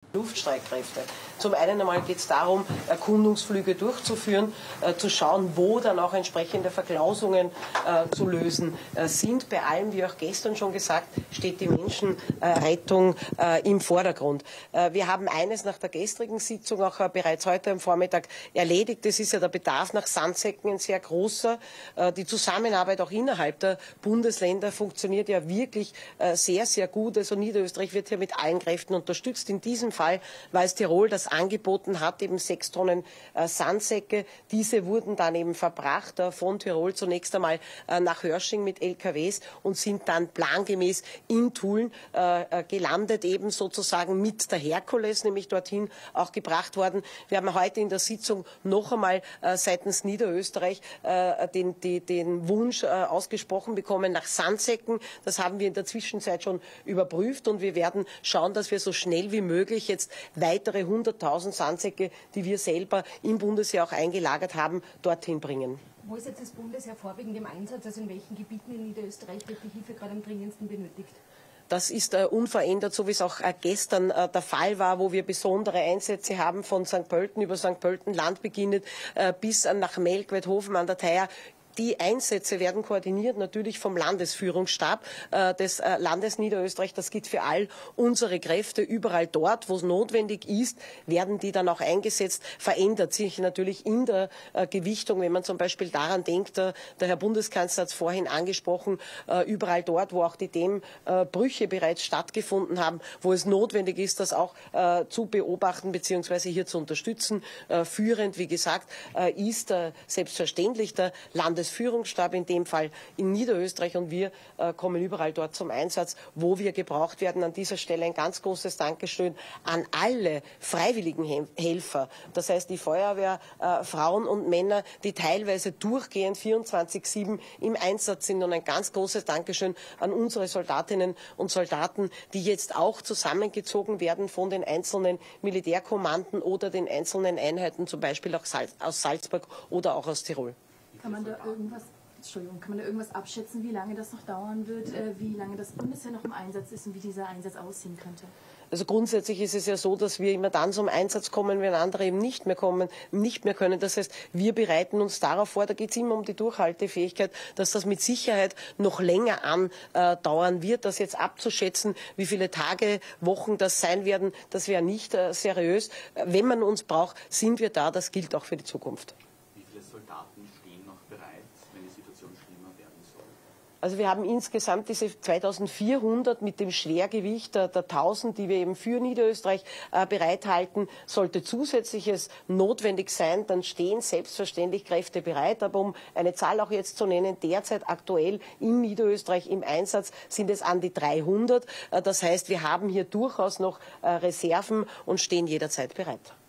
Luftstreitkräfte. Zum einen einmal geht es darum, Erkundungsflüge durchzuführen, zu schauen, wo dann auch entsprechende Verklausungen zu lösen sind. Bei allem, wie auch gestern schon gesagt, steht die Menschenrettung im Vordergrund. Wir haben eines nach der gestrigen Sitzung auch bereits heute am Vormittag erledigt. Es ist ja der Bedarf nach Sandsäcken ein sehr großer. Die Zusammenarbeit auch innerhalb der Bundesländer funktioniert ja wirklich sehr, sehr gut. Also Niederösterreich wird hier mit allen Kräften unterstützt. In diesem Fall, weil es Tirol das angeboten hat, eben 6 Tonnen Sandsäcke. Diese wurden dann eben verbracht von Tirol zunächst einmal nach Hörsching mit LKWs und sind dann plangemäß in Tulln gelandet, eben sozusagen mit der Herkules, nämlich dorthin auch gebracht worden. Wir haben heute in der Sitzung noch einmal seitens Niederösterreich den Wunsch ausgesprochen bekommen nach Sandsäcken. Das haben wir in der Zwischenzeit schon überprüft und wir werden schauen, dass wir so schnell wie möglich jetzt weitere 100.000 Sandsäcke, die wir selber im Bundesheer auch eingelagert haben, dorthin bringen. Wo ist jetzt das Bundesheer vorwiegend im Einsatz? Also in welchen Gebieten in Niederösterreich wird die Hilfe gerade am dringendsten benötigt? Das ist unverändert, so wie es auch gestern der Fall war, wo wir besondere Einsätze haben von St. Pölten über St. Pölten Land beginnend bis nach Melk-Weidhofen an der Theier. Die Einsätze werden koordiniert natürlich vom Landesführungsstab des Landes Niederösterreich. Das gilt für all unsere Kräfte. Überall dort, wo es notwendig ist, werden die dann auch eingesetzt. Verändert sich natürlich in der Gewichtung, wenn man zum Beispiel daran denkt, der Herr Bundeskanzler hat es vorhin angesprochen, überall dort, wo auch die Dämmbrüche bereits stattgefunden haben, wo es notwendig ist, das auch zu beobachten bzw. hier zu unterstützen. Führend, wie gesagt, ist selbstverständlich der Landesführungsstab, in dem Fall in Niederösterreich, und wir kommen überall dort zum Einsatz, wo wir gebraucht werden. An dieser Stelle ein ganz großes Dankeschön an alle freiwilligen Helfer, das heißt die Feuerwehr, Frauen und Männer, die teilweise durchgehend 24/7 im Einsatz sind, und ein ganz großes Dankeschön an unsere Soldatinnen und Soldaten, die jetzt auch zusammengezogen werden von den einzelnen Militärkommanden oder den einzelnen Einheiten, zum Beispiel auch aus Salzburg oder auch aus Tirol. Kann man da irgendwas abschätzen, wie lange das noch dauern wird, wie lange das Bundesheer noch im Einsatz ist und wie dieser Einsatz aussehen könnte? Also grundsätzlich ist es ja so, dass wir immer dann zum Einsatz kommen, wenn andere eben nicht mehr können. Das heißt, wir bereiten uns darauf vor, da geht es immer um die Durchhaltefähigkeit, dass das mit Sicherheit noch länger andauern wird. Das jetzt abzuschätzen, wie viele Tage, Wochen das sein werden, das wäre nicht seriös. Wenn man uns braucht, sind wir da. Das gilt auch für die Zukunft. Wie viele Soldaten stehen noch bereit, wenn die Situation schlimmer werden soll? Also wir haben insgesamt diese 2.400 mit dem Schwergewicht der 1.000, die wir eben für Niederösterreich bereithalten. Sollte Zusätzliches notwendig sein, dann stehen selbstverständlich Kräfte bereit. Aber um eine Zahl auch jetzt zu nennen, derzeit aktuell in Niederösterreich im Einsatz sind es an die 300. Das heißt, wir haben hier durchaus noch Reserven und stehen jederzeit bereit.